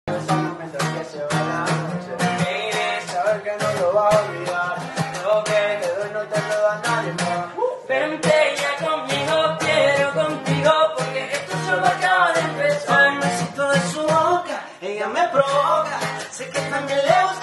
Esos momentos que se va la noche. Baby, saber que no lo va a olvidar. Lo que te doy no te lo da nadie más. Vente ya conmigo, quiero contigo, porque esto solo acaba de empezar. El besito de su boca, ella me provoca. Sé que también le gusta.